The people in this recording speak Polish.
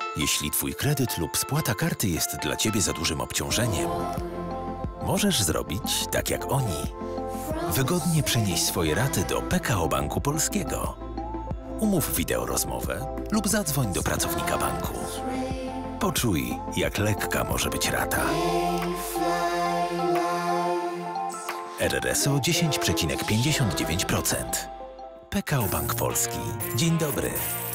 Jeśli Twój kredyt lub spłata karty jest dla Ciebie za dużym obciążeniem, możesz zrobić tak jak oni. Wygodnie przenieść swoje raty do PKO Banku Polskiego. Umów wideorozmowę lub zadzwoń do pracownika banku. Poczuj, jak lekka może być rata. RRSO 10,59%. PKO Bank Polski. Dzień dobry.